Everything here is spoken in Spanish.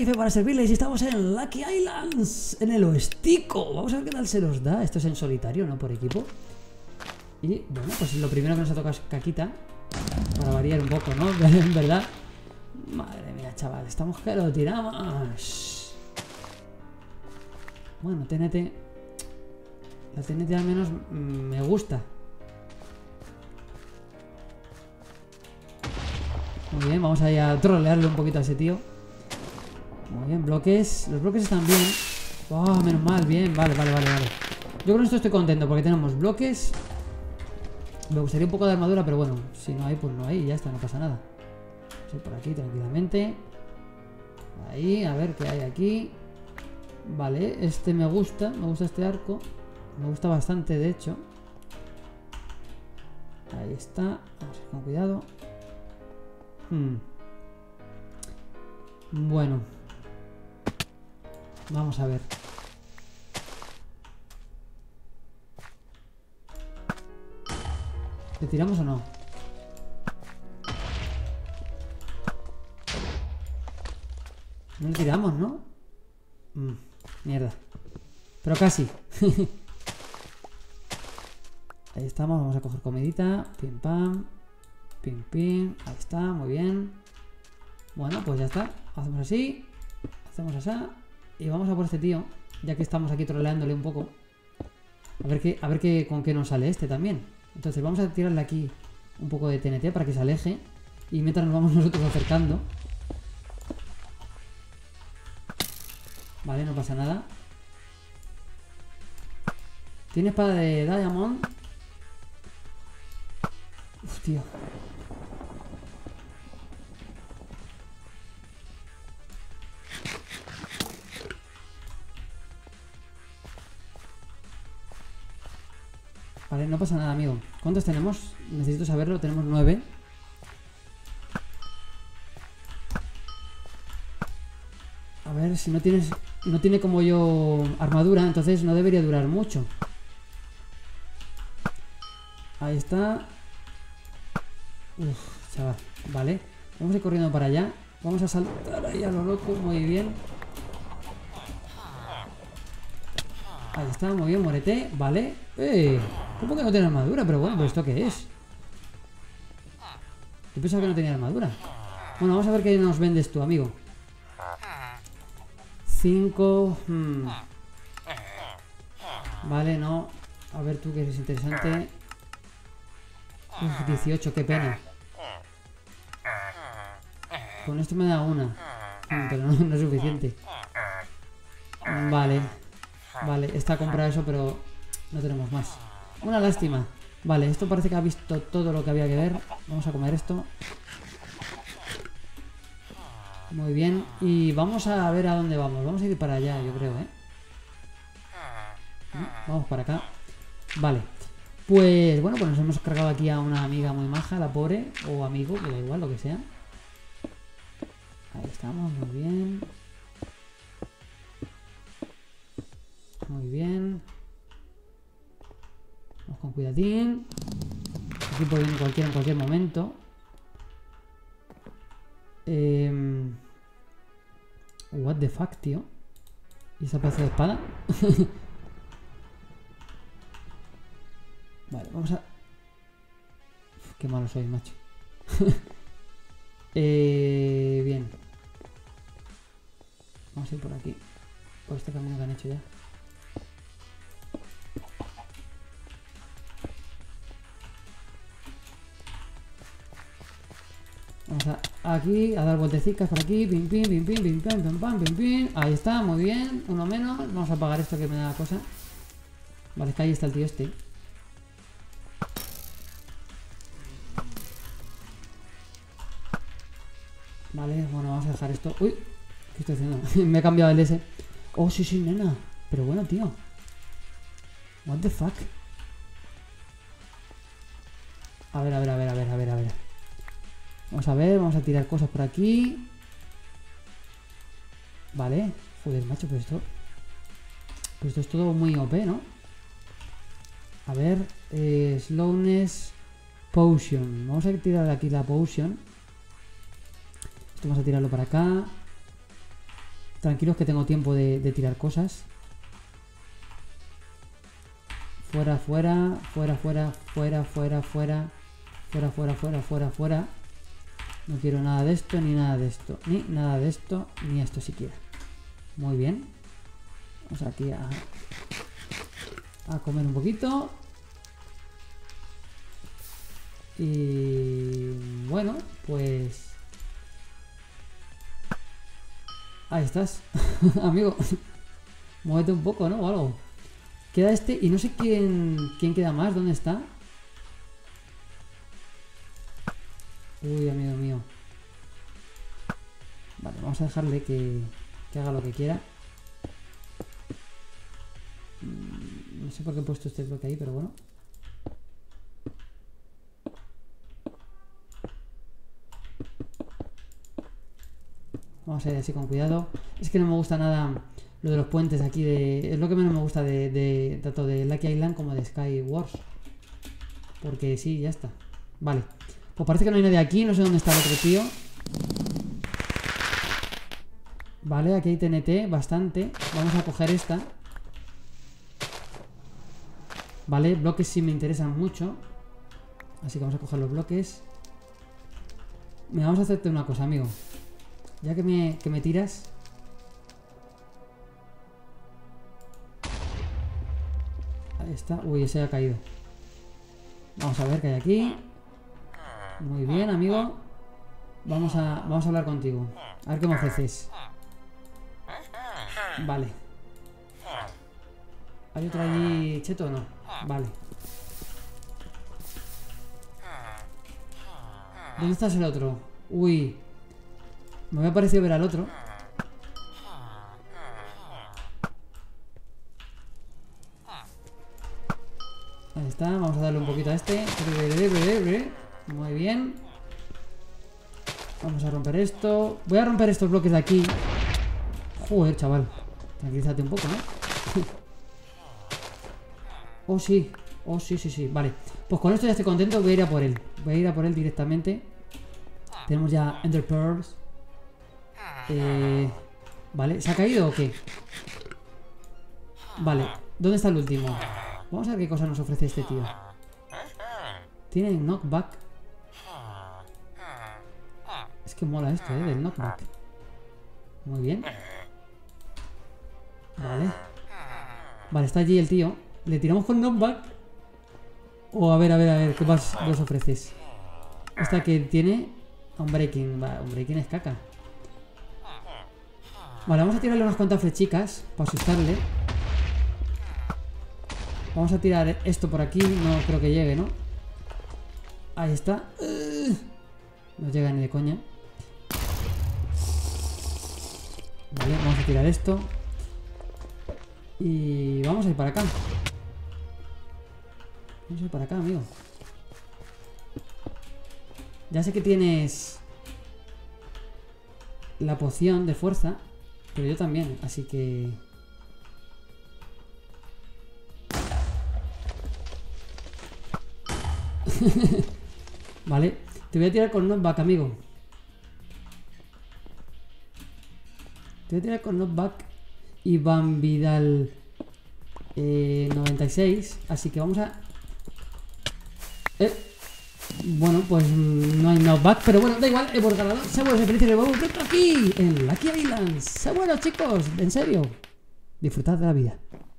aquí Fe para servirles y estamos en Lucky Islands, en el oestico. Vamos a ver qué tal se nos da. Esto es en solitario, no por equipo. Y bueno, pues lo primero que nos ha tocado es caquita, para variar un poco, ¿no? En verdad. Madre mía, chaval, estamos que lo tiramos. Bueno, TNT. La TNT al menos me gusta. Muy bien, vamos a ir a trolearle un poquito a ese tío. Muy bien, bloques. Los bloques están bien. Oh, menos mal, bien, vale. Yo con esto estoy contento porque tenemos bloques. Me gustaría un poco de armadura, pero bueno, si no hay, pues no hay y ya está, no pasa nada. Vamos a ir por aquí tranquilamente. Ahí, a ver qué hay aquí. Vale, este me gusta este arco. Me gusta bastante, de hecho. Ahí está. Vamos a ir con cuidado. Bueno. Vamos a ver. ¿Le tiramos o no? No le tiramos, ¿no? Mierda. Pero casi. Ahí estamos, vamos a coger comidita. Pim pam. Pim pim. Ahí está, muy bien. Bueno, pues ya está. Hacemos así. Hacemos así. Y vamos a por este tío. Ya que estamos aquí troleándole un poco. A ver qué con qué nos sale este también. Entonces vamos a tirarle aquí un poco de TNT para que se aleje. Y mientras nos vamos nosotros acercando. Vale, no pasa nada. Tiene espada de Diamond. Uf, tío. Vale, no pasa nada, amigo. ¿Cuántos tenemos? Necesito saberlo. Tenemos 9. A ver, si no tiene como yo armadura, entonces no debería durar mucho. Ahí está. Uf, chaval. Vale. Vamos a ir corriendo para allá. Vamos a saltar ahí a lo loco. Muy bien. Ahí está, muy bien, muérete. Vale. ¿Cómo que no tiene armadura? Pero bueno, ¿pero esto qué es? Yo pensaba que no tenía armadura. Bueno, vamos a ver qué nos vendes tú, amigo. 5. Vale, no. A ver tú, que eres interesante. 18, qué pena. Con esto me da una. Pero no es suficiente. Vale. Vale, está comprado eso, pero no tenemos más. Una lástima. Vale, esto parece que ha visto todo lo que había que ver. Vamos a comer esto. Muy bien. Y vamos a ver a dónde vamos. Vamos a ir para allá, yo creo, ¿eh? Vamos para acá. Vale. Pues bueno, pues nos hemos cargado aquí a una amiga muy maja, la pobre. O amigo, que da igual, lo que sea. Ahí estamos, muy bien. Muy bien. Vamos con cuidadín. Aquí puede venir cualquiera en cualquier momento. What the fuck, tío. ¿Y esa pedazo de espada? Vale, vamos a... Uf, qué malo soy, macho. Bien. Vamos a ir por aquí. Por este camino que han hecho ya. Vamos aquí a dar vueltecitas por aquí. Pim, pim, pim, pim, pim, pim, pim, pam, pim, pim. Ahí está, muy bien. Uno menos. Vamos a apagar esto que me da cosa. Vale, que ahí está el tío este. Vale, bueno, vamos a dejar esto. Uy, ¿qué estoy haciendo? Me he cambiado el S. Oh, sí, nena. Pero bueno, tío. What the fuck. A ver. Vamos a ver, vamos a tirar cosas por aquí. Vale. Joder, macho, pues esto es todo muy OP, ¿no? A ver, slowness potion. Vamos a tirar aquí la potion. Esto vamos a tirarlo para acá. Tranquilos que tengo tiempo de tirar cosas. Fuera, fuera, fuera, fuera, fuera, fuera, fuera. Fuera, fuera, fuera, fuera, fuera. No quiero nada de esto, ni nada de esto. Ni nada de esto, ni esto siquiera. Muy bien. Vamos aquí a comer un poquito. Y bueno, pues... Ahí estás. Amigo. Muévete un poco, ¿no? O algo. Queda este y no sé quién queda más. ¿Dónde está? Uy, amigo mío. Vale, vamos a dejarle que haga lo que quiera. No sé por qué he puesto este bloque ahí, pero bueno. Vamos a ir así con cuidado. Es que no me gusta nada lo de los puentes aquí. Es lo que menos me gusta tanto de Lucky Island como de Sky Wars. Porque sí, ya está. Vale. Pues parece que no hay nadie aquí. No sé dónde está el otro tío. Vale, aquí hay TNT bastante. Vamos a coger esta. Vale, bloques sí me interesan mucho. Así que vamos a coger los bloques. Mira, vamos a hacerte una cosa, amigo. Ya que me tiras. Ahí está. Uy, ese ha caído. Vamos a ver qué hay aquí. Muy bien, amigo. Vamos a hablar contigo. A ver qué me ofreces. Vale. ¿Hay otro allí cheto o no? Vale. ¿Dónde está el otro? Uy. Me había parecido ver al otro. Ahí está, vamos a darle un poquito a este. Muy bien. Vamos a romper esto. Voy a romper estos bloques de aquí. Joder, chaval. Tranquilízate un poco, ¿no? Oh, sí. Oh, sí, sí, sí. Vale. Pues con esto ya estoy contento. Voy a ir a por él. Voy a ir a por él directamente. Tenemos ya Ender Pearls. Vale. ¿Se ha caído o qué? Vale. ¿Dónde está el último? Vamos a ver qué cosa nos ofrece este tío. Tiene knockback. Es que mola esto, del knockback. Muy bien. Vale. Vale, está allí el tío. ¿Le tiramos con knockback? O a ver, ¿qué más nos ofreces? Esta que tiene Unbreaking. Vale, Unbreaking es caca. Vale, vamos a tirarle unas cuantas flechicas para asustarle. Vamos a tirar esto por aquí. No creo que llegue, ¿no? Ahí está. No llega ni de coña. Vale, vamos a tirar esto. Y vamos a ir para acá. Vamos a ir para acá, amigo. Ya sé que tienes la poción de fuerza, pero yo también, así que... Vale, te voy a tirar con knockback, amigo. Te voy a tirar con knockback y Van Vidal 96. Así que vamos a... Bueno, pues no hay knockback, pero bueno, da igual, hemos ganado. Seguro que felices de nuevo aquí en Lucky Island. Seguro, chicos, en serio. Disfrutad de la vida.